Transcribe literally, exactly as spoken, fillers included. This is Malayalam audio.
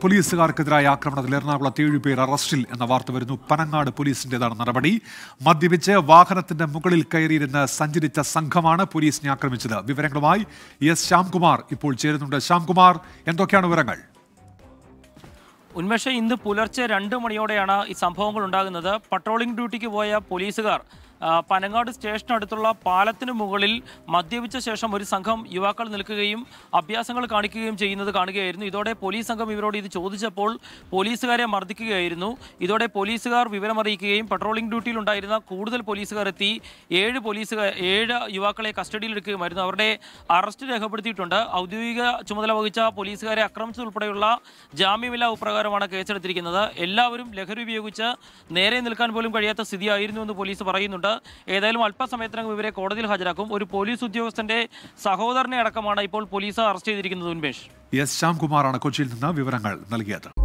പോലീസുകാർക്കെതിരായ ആക്രമണത്തിൽ എറണാകുളത്ത് ഏഴുപേർ അറസ്റ്റിൽ എന്ന വാർത്ത വരുന്നു. പനങ്ങാട് പോലീസിന്റേതാണ് നടപടി. മദ്യപിച്ച് വാഹനത്തിന്റെ മുകളിൽ കയറിയിരുന്ന് സഞ്ചരിച്ച സംഘമാണ് പോലീസിനെ ആക്രമിച്ചത്. വിവരങ്ങളുമായി എസ് ശ്യാംകുമാർ ഇപ്പോൾ ചേരുന്നുണ്ട്. ശ്യാംകുമാർ, എന്തൊക്കെയാണ് വിവരങ്ങൾ? ഉന്മേഷ, ഇന്ന് പുലർച്ചെ രണ്ട് മണിയോടെയാണ് ഈ സംഭവങ്ങൾ ഉണ്ടാകുന്നത്. പട്രോളിംഗ് ഡ്യൂട്ടിക്ക് പോയ പോലീസുകാർ പനങ്ങാട് സ്റ്റേഷനടുത്തുള്ള പാലത്തിന് മുകളിൽ മദ്യപിച്ച ശേഷം ഒരു സംഘം യുവാക്കൾ നിൽക്കുകയും അഭ്യാസങ്ങൾ കാണിക്കുകയും ചെയ്യുന്നത് കാണുകയായിരുന്നു. ഇതോടെ പോലീസ് സംഘം ഇവരോട് ഇത് ചോദിച്ചപ്പോൾ പോലീസുകാരെ മർദ്ദിക്കുകയായിരുന്നു. ഇതോടെ പോലീസുകാർ വിവരമറിയിക്കുകയും പട്രോളിംഗ് ഡ്യൂട്ടിയിലുണ്ടായിരുന്ന കൂടുതൽ പോലീസുകാർ എത്തി ഏഴ് പോലീസുകാർ ഏഴ് യുവാക്കളെ കസ്റ്റഡിയിലെടുക്കുകയുമായിരുന്നു. അവരുടെ അറസ്റ്റ് രേഖപ്പെടുത്തിയിട്ടുണ്ട്. ഔദ്യോഗിക ചുമതല വഹിച്ച പോലീസുകാരെ ആക്രമിച്ചതുൾപ്പെടെയുള്ള ജാമ്യമില്ലാ പ്രകാരമാണ് കേസെടുത്തിരിക്കുന്നത്. എല്ലാവരും ലഹരി ഉപയോഗിച്ച് നേരെ നിൽക്കാൻ പോലും കഴിയാത്ത സ്ഥിതിയായിരുന്നു എന്ന് പോലീസ് പറയുന്നുണ്ട്. ഏതായാലും അല്പസമയത്തിനകം ഇവരെ കോടതിയിൽ ഹാജരാക്കും. ഒരു പോലീസ് ഉദ്യോഗസ്ഥന്റെ സഹോദരനെ അടക്കമാണ് ഇപ്പോൾ പോലീസ് അറസ്റ്റ് ചെയ്തിരിക്കുന്നത്. ഉന്മേഷ്, എസ് ശ്യാംകുമാറാണ് കൊച്ചിയിൽ നിന്ന് വിവരങ്ങൾ നൽകിയത്.